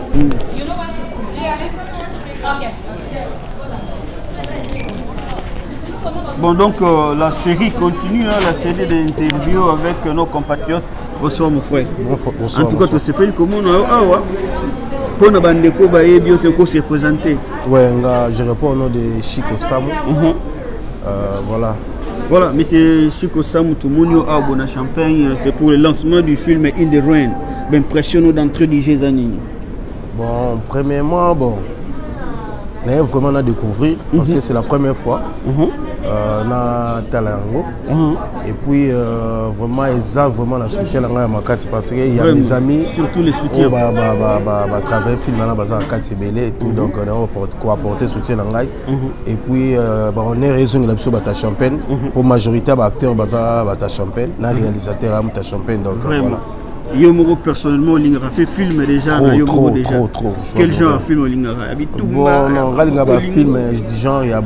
Bon, donc la série continue, hein, la série d'interviews avec nos compatriotes. Bonsoir mon frère. Bonsoir. En tout cas, tu s'appelles comment pour nous bandeko se représenter. Ouais, je réponds au nom de Chico Samu. Voilà. Voilà, monsieur Chico Samu Toumounio Abona Champagne, c'est pour le lancement du film In the Rain. L'impression d'entrée du Jézanini. Bon, premièrement, on a vraiment à découvrir, parce que c'est la première fois. Na Talango et puis vraiment ils ont vraiment la soutien à ma casse parce qu'il y a mes amis surtout les soutiens travailler film dans la base en Katsibele et tout donc on a apporté soutien et puis on est raison de la champagne pour majorité d'acteurs bata champagne na réalisateur à champagne donc voilà. Yomoro personnellement Lingara fait film déjà trop. Quel genre de film Lingara? Bon non, Lingara film du genre il y a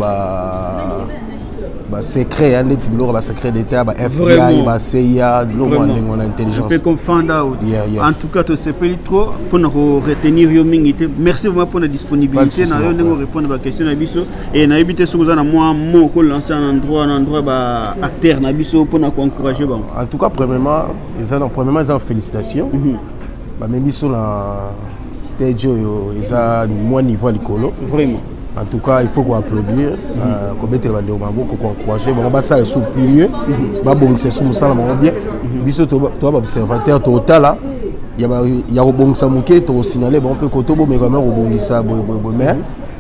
secret, hein, des secret d'État, FBI, CIA, on a intelligence. Je peux comprendre. En tout cas, tu sais pas trop pour nous retenir Yomingité. Merci vraiment pour la disponibilité. Nous répondre à la question d'Abisso et nous éviter ce que nous avons pour lancer un endroit acteur d'Abisso pour nous encourager. En tout cas, premièrement, ils ont félicitations. Même sur la stage, ils ont moins niveau à l'école. Vraiment. En tout cas, il faut qu'on applaudir, qu'on mette les bandits au bambou, qu'on encourage. Bon, bah ça est plus mieux. Bah bon, c'est sous ça, on bien. Biso, toi, observateur total là. Il y a bon ça mouké, tu signalé, bon, on peut côté bon, mais quand même, on bon ça, mais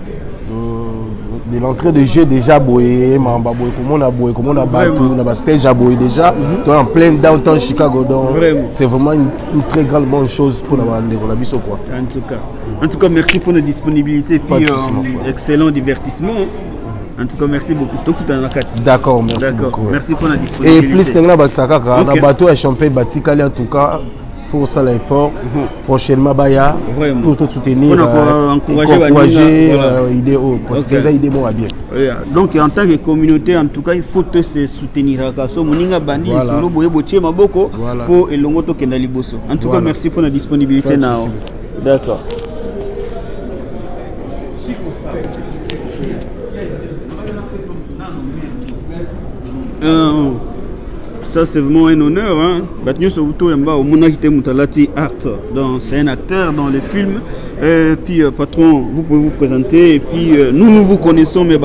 de l'entrée de jeu déjà boyé, comment on a battu, on a stage à boyé déjà. En plein downtown Chicago, donc c'est vraiment une très grande bonne chose pour la bande de la biso quoi. En tout cas, merci pour notre disponibilité et puis excellent divertissement. En tout cas, merci beaucoup. D'accord, merci beaucoup. Merci pour la disponibilité. Et plus on a bateau à champagne, en tout cas. Pour ça l'effort prochainement baya pour te soutenir encourager idée parce que ça idée moi bien donc en tant que communauté en tout cas il faut te soutenir kaso moninga bandi solo boye botie maboko pour elongo to kenda liboso en tout cas merci pour la disponibilité na d'accord. Ça c'est vraiment un honneur, hein. Donc c'est un acteur dans les films. Et puis patron, vous pouvez vous présenter. Et puis nous vous connaissons, mais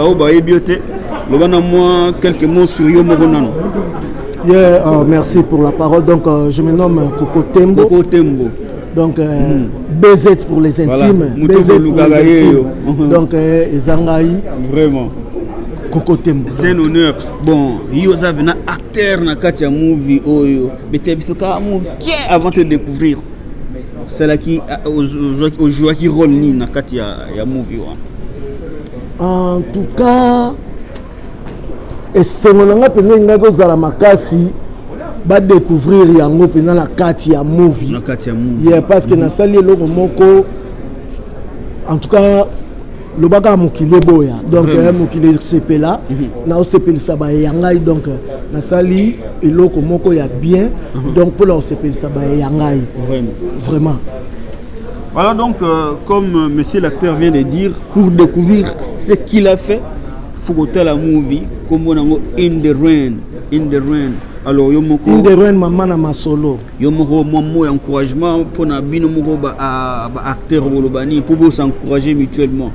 quelques mots sur Yo Moronan. Merci pour la parole. Donc je me nomme Coco Tembo. Donc BZ pour les intimes. BZ pour les intimes. Donc Zangaï. Vraiment. C'est un honneur. Bon, Yosa vena acteur na katia movie oyo. Bete bisoka movie avant de découvrir. C'est là qui au joueur qui rôle ni na katia ya movie wa. En tout cas, et c'est mon nga pena ngako za la makasi ba découvrir yango pena la katia movie. Na katia movie. Yeah, parce que na sali loko moko en tout cas le baga mokile boya donc mokile sepela na sepela saba yangai donc na sali eloko moko ya bien donc pour la sepela saba yangai vraiment. Voilà donc comme monsieur l'acteur vient de dire pour découvrir ce qu'il a fait faut que la movie comme on a In the Rain alors yo moko In the Rain maman na masolo yo moko mo encouragement pour na bino moko ba acteur bolobani pour vous encourager mutuellement.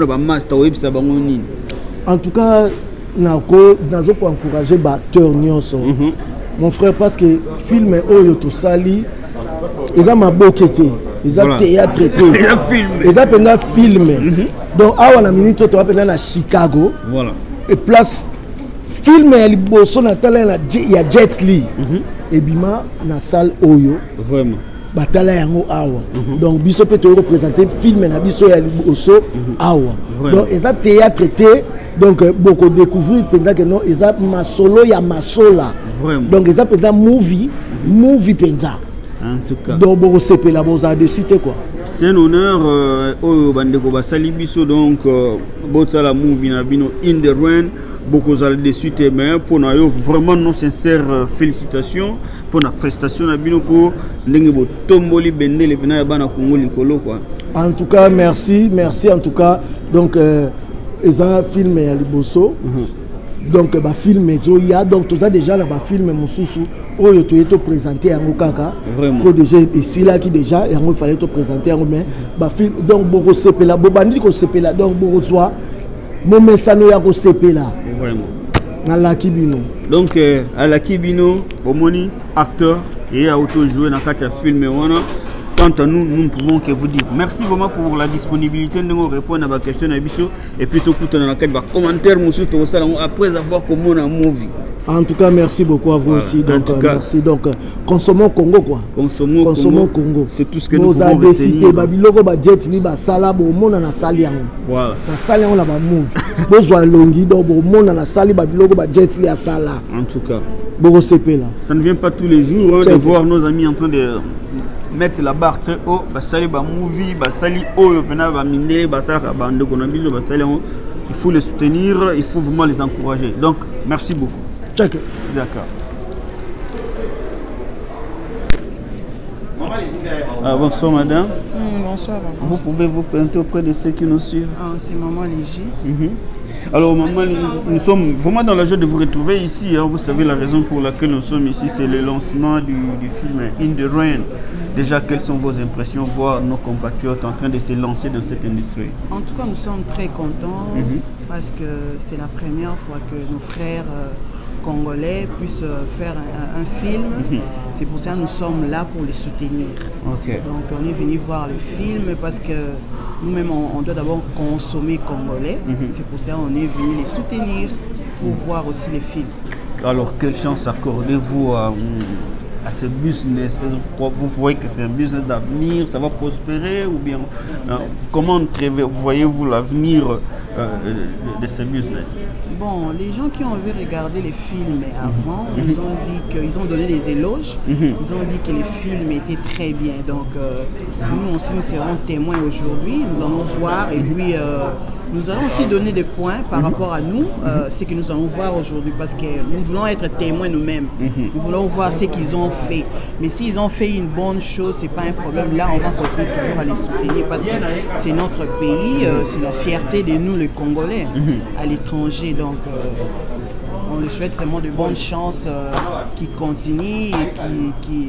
En tout cas, nous avons encouragé les acteurs. Mon frère, parce que le film est tout sali, ils ont ma boquette, ils ont théâtre, ils ont filmé. Donc, à la minute, tu vas à Chicago. Et place, film est il y a Jet Li. Et bima, dans la salle Oyo. Vraiment. Batala yango awa donc biso peut te représenter film na biso ya liboso awa donc ils ont théâtre donc beaucoup découvrir pendant que non ils ont masolo ya masola donc ils ont pendant movie penza en tout cas donc beaucoup c'est la boza de cité quoi c'est un honneur au bandeko basali biso donc botala movie na bino In the Rain beaucoup de suite mais pour nous vraiment nos sincères félicitations pour la prestation na bino pour ndenge bo tomboli bende le pena ya bana Congo likolo quoi En tout cas, merci en tout cas. Donc, ils ont un film à Liboso. Donc, le film il y a donc tout ça déjà là, le film Moussousou, où tu es présenté à Mukaka. Pour déjà, et celui-là qui déjà, il fallait te présenter à mais film donc Boro Sepela, Bobandi ko Sepela, donc Boro Soa, Momesano ya ko Sepela. Vraiment. À la Kibino. Donc, à la Kibino, Bomoni, acteur, et à auto-jouer dans le film. Quant à nous, nous ne pouvons que vous dire merci vraiment pour la disponibilité de nous répondre à vos questions et puis tout dans la commentaire après avoir commenté un movie. En tout cas, merci beaucoup à vous aussi. Donc, merci. Donc, consommons Congo quoi. Consommons Congo. C'est tout ce que nous pouvons retenir. Voilà. En tout cas, ça ne vient pas tous les jours de voir nos amis en train de mettre la barre très haut. Il faut les soutenir, il faut vraiment les encourager. Donc, merci beaucoup. Check. D'accord. Bonsoir madame. Bonsoir. Vous pouvez vous présenter auprès de ceux qui nous suivent. C'est Maman Léger. Alors maman, nous sommes vraiment dans la joie de vous retrouver ici. Vous savez la raison pour laquelle nous sommes ici, c'est le lancement du film In the Rain. Déjà, quelles sont vos impressions, voir nos compatriotes en train de se lancer dans cette industrie? En tout cas, nous sommes très contents parce que c'est la première fois que nos frères congolais puissent faire un film. C'est pour ça que nous sommes là pour les soutenir. Donc on est venu voir le film parce que nous-mêmes on doit d'abord consommer congolais. C'est pour ça qu'on est venu les soutenir pour voir aussi les films. Alors quelle chance accordez-vous à ce business? Vous voyez que c'est un business d'avenir, ça va prospérer ou bien comment voyez-vous l'avenir de ce business? Bon, les gens qui ont vu regarder les films avant, ils ont dit qu'ils ont donné des éloges, ils ont dit que les films étaient très bien. Donc nous aussi nous serons témoins aujourd'hui, nous allons voir et puis nous allons aussi donner des points par rapport à nous, ce que nous allons voir aujourd'hui parce que nous voulons être témoins nous-mêmes, nous voulons voir ce qu'ils ont fait. Mais s'ils ont fait une bonne chose, c'est pas un problème. Là, on va continuer toujours à les soutenir parce que c'est notre pays, c'est la fierté de nous les Congolais à l'étranger. Donc, on lui souhaite seulement de bonnes chances qui continuent et qui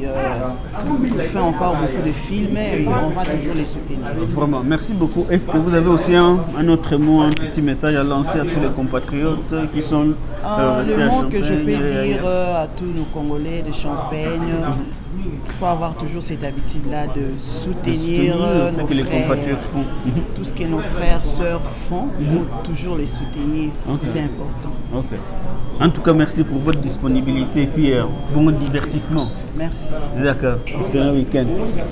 fait encore beaucoup de films et on va toujours les soutenir. Vraiment, merci beaucoup. Est-ce que vous avez aussi un autre mot, un petit message à lancer à tous les compatriotes qui sont le mot que je peux dire à tous nos Congolais de Champagne, il faut avoir toujours cette habitude-là de soutenir nos frères. Tout ce que nos frères, sœurs font, il faut toujours les soutenir. C'est important. En tout cas, merci pour votre disponibilité et puis bon divertissement. Merci. D'accord. Excellent week-end.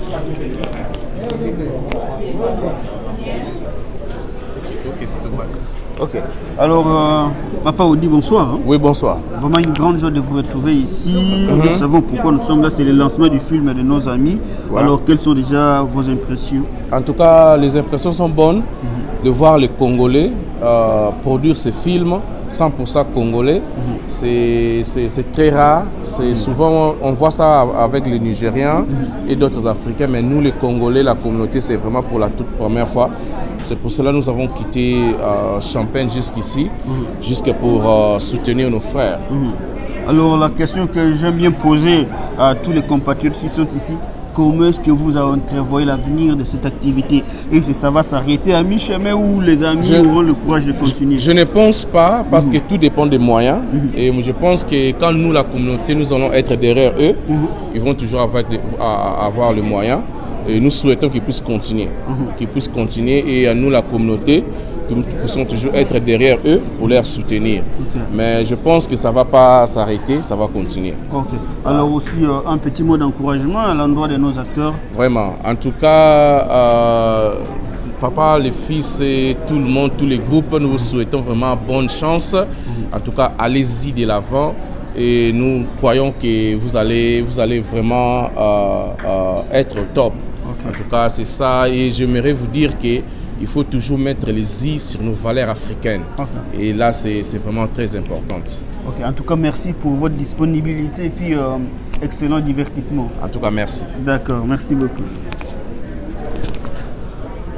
Ok. Alors, Papa Audi, bonsoir. Oui, bonsoir. Vraiment une grande joie de vous retrouver ici. Nous savons pourquoi nous sommes là. C'est le lancement du film de nos amis. Alors, quelles sont déjà vos impressions? En tout cas, les impressions sont bonnes de voir les Congolais produire ces films 100% congolais. C'est très rare. Souvent, on voit ça avec les Nigériens et d'autres Africains. Mais nous, les Congolais, la communauté, c'est vraiment pour la toute première fois. C'est pour cela que nous avons quitté Champagne jusqu'ici, jusque pour soutenir nos frères. Alors la question que j'aime bien poser à tous les compatriotes qui sont ici, comment est-ce que vous entrevoyez l'avenir de cette activité? Et si ça va s'arrêter à mi-chemin ou les amis auront le courage de continuer? Je ne pense pas parce que tout dépend des moyens. Et je pense que quand nous, la communauté, nous allons être derrière eux, ils vont toujours avoir le moyen. Et nous souhaitons qu'ils puissent continuer. Et à nous, la communauté, que nous puissions toujours être derrière eux pour les soutenir. Mais je pense que ça ne va pas s'arrêter, ça va continuer. Alors aussi, un petit mot d'encouragement à l'endroit de nos acteurs? Vraiment. En tout cas, papa, les fils et tout le monde, tous les groupes, nous vous souhaitons vraiment bonne chance. En tout cas, allez-y de l'avant. Et nous croyons que vous allez vraiment être au top. En tout cas, c'est ça. Et j'aimerais vous dire qu'il faut toujours mettre les i sur nos valeurs africaines. Et là, c'est vraiment très important. En tout cas, merci pour votre disponibilité et puis excellent divertissement. En tout cas, merci. D'accord, merci beaucoup.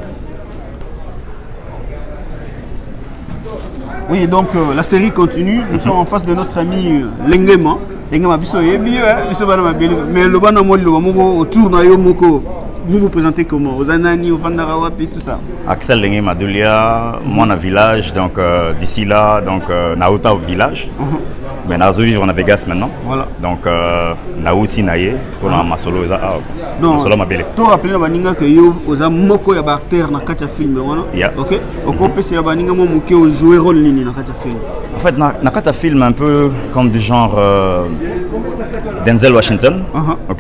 Oui, donc la série continue. Nous sommes en face de notre ami Lengema. Lengema biso yebi biso bana mabeli mais le bana mo lo moko autour na yo moko. Vous vous présentez comment? Aux Anani, au Vandarawapi, tout ça? Axel Lengema Doulia, moi na village, donc d'ici là, donc Naouta au village. Mais nous vivons en Vegas maintenant. Voilà. Donc Naouti Naye pour la Masolo donc Masolo Mabele. Tu rappelles la baninga que yo oza moko ya acteur na kata film wana? Yeah. OK. Oko pesi la baninga mo moké au jouer rôle nini na kata film? En fait na kata film un peu comme du genre Denzel Washington. OK.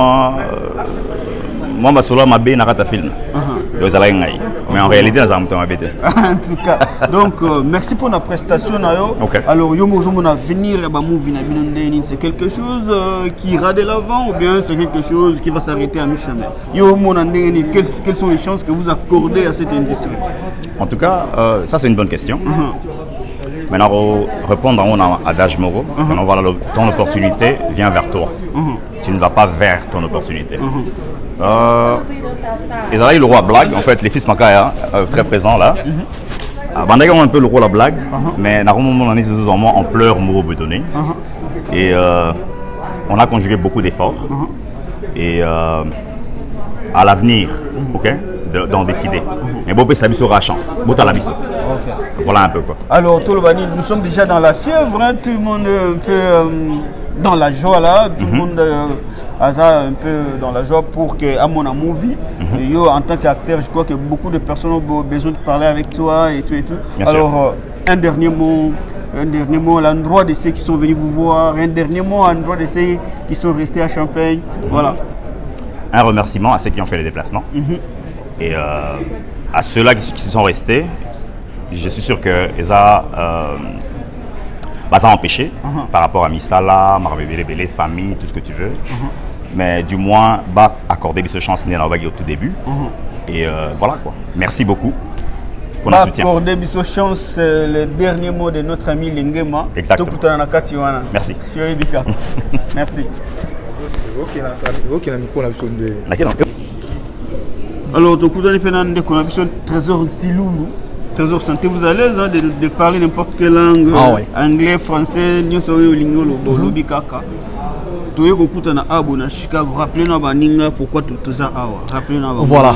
Moi Masolo Mabé na kata film. Donc ça mais en réalité ça me tombe bête. En tout cas, donc merci pour la prestation okay. Alors yo mozo mona venir ba movie na binondeni, c'est quelque chose qui ira de l'avant ou bien c'est quelque chose qui va s'arrêter à mi-chemin? Yo mona ndeni, quelles sont les chances que vous accordez à cette industrie? En tout cas, ça c'est une bonne question. Maintenant, répondre à mon adage Moro, ton opportunité vient vers toi. Tu ne vas pas vers ton opportunité. Ils arrivent le roi blague, en fait, les fils Makaya, très présents là. On un peu le rôle à blague, mais on pleure Moro Bedonné. Et on a conjugué beaucoup d'efforts. Et à l'avenir, ok, d'en décider. Mais Bobé Sabiso aura chance. Bota la biso. Voilà un peu quoi. Alors, Tolobani, nous sommes déjà dans la fièvre, hein, tout le monde est un peu dans la joie là, tout le monde a un peu dans la joie pour que, à mon movie, yo, en tant qu'acteur, je crois que beaucoup de personnes ont besoin de parler avec toi et tout et tout. Bien alors, un dernier mot à l'endroit de ceux qui sont venus vous voir, un dernier mot à l'endroit de ceux qui sont restés à Champagne. Voilà. Un remerciement à ceux qui ont fait les déplacements. Et à ceux-là qui sont restés, je suis sûr que ça a empêché par rapport à Misala, Marbébélé, famille, tout ce que tu veux. Mais du moins, accorder cette chance au tout début. Et voilà quoi. Merci beaucoup pour le soutien. Accorder cette chance, le dernier mot de notre ami Lengema. Exactement. Merci. Merci. Merci. Alors, donc, vous allez faire un trésor Tilulu. Trésor santé, vous allez l'aise de parler n'importe quelle langue, anglais, français, nous sommes lingolo, lobby kaka. Tu es beaucoup na abo na Chicago. Rappelez-nous baninga pourquoi tout ça rappelez-nous. Voilà.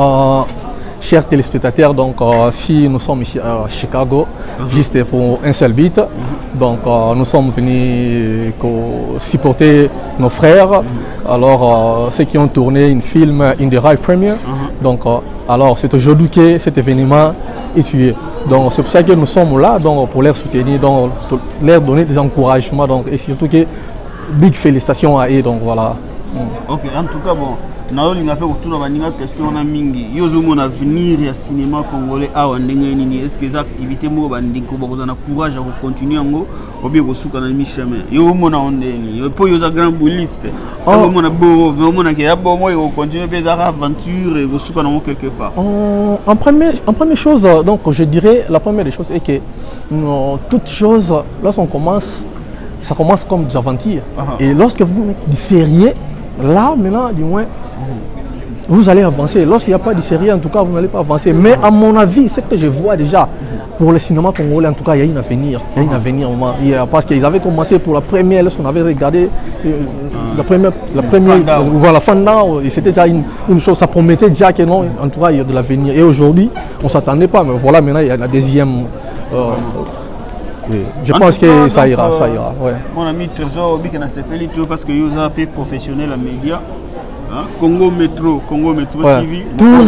Chers téléspectateurs, donc si nous sommes ici à Chicago, juste pour un seul beat, donc nous sommes venus supporter nos frères. Alors ceux qui ont tourné un film In the Right Premiere. Donc alors c'est aujourd'hui que cet événement est tué. Donc c'est pour ça que nous sommes là, donc pour leur soutenir, donc pour leur donner des encouragements, donc et surtout que big félicitations à eux, donc voilà. Ok, en tout cas bon, nous avons fait autour de la question na mingi. Yozo mon avenir ya cinéma congolais a wandenge nini? Est-ce que les activités mo bandiko bakozana courage à continuer ngo obi ko suka na mi-chemin? Yo mona ondeni. Yo po yoza grand bouliste. Yo mona bo mona ke ya bo mo yo continuer des aventures et ko suka na quelque part. En première chose, donc je dirais la première des choses est que toute chose lorsqu'on commence, ça commence comme des aventures. Et lorsque vous mettez du sérieux, là maintenant du moins vous allez avancer. Lorsqu'il n'y a pas de sérieux, en tout cas vous n'allez pas avancer. Mais à mon avis, c'est que je vois déjà pour le cinéma congolais, en tout cas il y a un avenir. Il y a un avenir parce qu'ils avaient commencé pour la première, lorsqu'on avait regardé la première voilà, Fanda, et c'était déjà une chose, ça promettait déjà que non, en tout cas il y a de l'avenir. Et aujourd'hui, on ne s'attendait pas, mais voilà maintenant il y a la deuxième. Oui. Je pense que ça ira, ça ira. Ouais. Mon ami Trésor, parce que vous avez été professionnel à médias. Congo Métro TV. Congo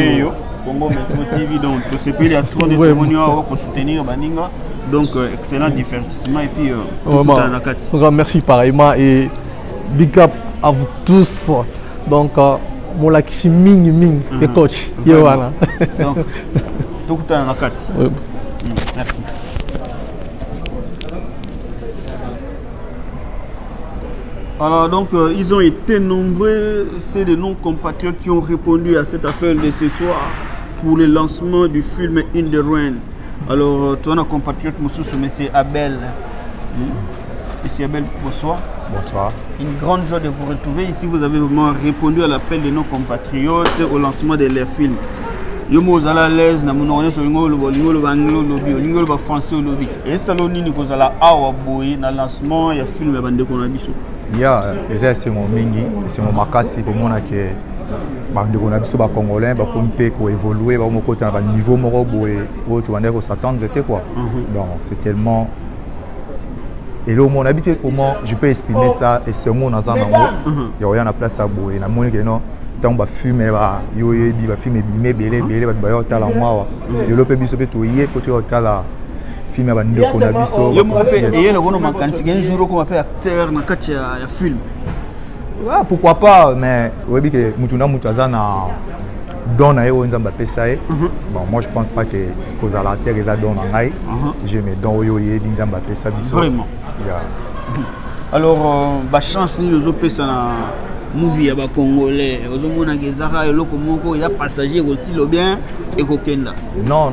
Métro TV, donc ce pays il y a trop de témoignages pour soutenir Baninga. Donc excellent divertissement et puis merci pareillement et big up à vous tous. Donc mon lac Ming le coach. Donc tout le temps merci. Alors donc ils ont été nombreux, c'est de nos compatriotes qui ont répondu à cet appel de ce soir pour le lancement du film In the Rain. Alors toi nos compatriotes, monsieur Abel. Monsieur Abel, bonsoir. Bonsoir. Une grande joie de vous retrouver ici. Vous avez vraiment répondu à l'appel de nos compatriotes au lancement de leur film. yo mo zala l'aise na monoko nyonso olingo oloba anglo olobi olingo oloba français olobi esala nini kozala awa boye na lancement ya film ya bandeko na biso ya eza esengo mingi esengo makasi komona ke bandeko na biso bacongolais bakomi mpe koévolue bakomokota na baniveau moko boye oyo tobandaki kos'attendre te quoi donc c'est tellement et là mon habitude comment je peux exprimer ça et ce mot naza nango ya oya na place ya boye namoni ke non ntango bafilme yo yebi bafilme ebime ebele bato baya kotala mwawa lelo mpe biso mpe toye po toya kotala filme ya bandeko na biso yo moko mpe eyele kono makanisi un jour okoma mpe acteur na kati ya film pourquoi pas mais oyebi ke mutu na mutu aza na don na ye oyo nzambe apesa ye bon moi je pense pas que kozala acteur eza don na ngai je me don oyo oyebi nzambe apesa biso vraiment alors bachance nini ozopesa na movie ya bacongolais ozomonaka ezaka eloko moko eza passager ekosilo bien ekokenda non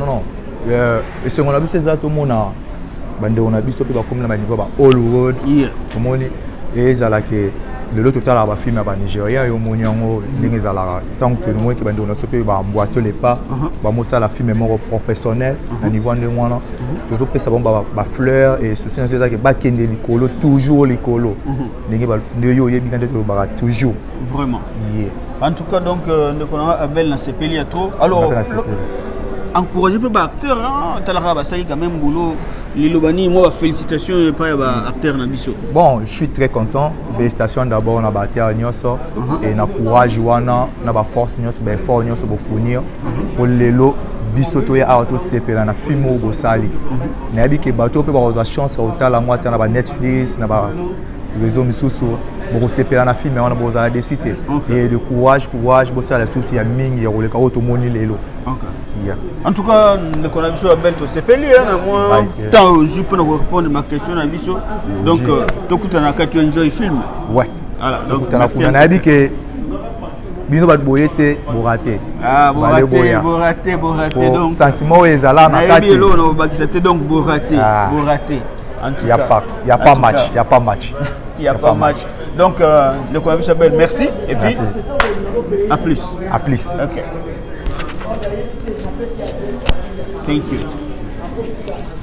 esengo na biso eza tomona bandeko na biso mpe bakomi na baniveau ba hollywood tomoni ezalaka lelo totalaka bafilme ya banigérien yo omoni yango ndenge ezalaka ntango tolingo ke bandeko na biso mpe bambwato lepa bamosala filme moko professionnel na niveau ndenge wana tozopesa bango bafleur et souci na biso ezalaka bakende likolo toujours likolo ndenge yo oyebi nde tolobaka toujours vraiment en tout cas donc ndeko na Abel na sepeli ya trop alors encourager mpe baacteur talaka basali quand même boulot Lilobani, moi, félicitations par l'acteur Nabiso. Bon, je suis très content. Félicitations d'abord à l'acteur Nyoso et na courage wana, na ba force Nyoso, ben fort Nyoso pour fournir pour lelo bisoto ya auto sepela na film au Bosali. Na bi ke bato pe ba la chance au tala moi na ba Netflix, na ba réseau misusu pour sepela na film wana bozala décider et de courage bosala souci ya mingi ya koleka auto moni lelo. En tout cas, le connaissons à Belle, c'est fait lire, moi, tant je peux répondre à ma question à Bisso. Donc, tout le temps, tu enjoy le film. Ouais. Voilà, donc, on a dit que Bino va boyete, boraté. Ah, boraté. Donc, sentiment est là, on a dit que donc boraté. Il n'y a pas match. Il n'y a pas match. Donc, le connaissons à Belle, merci. Et puis, à plus. Ok. Thank you.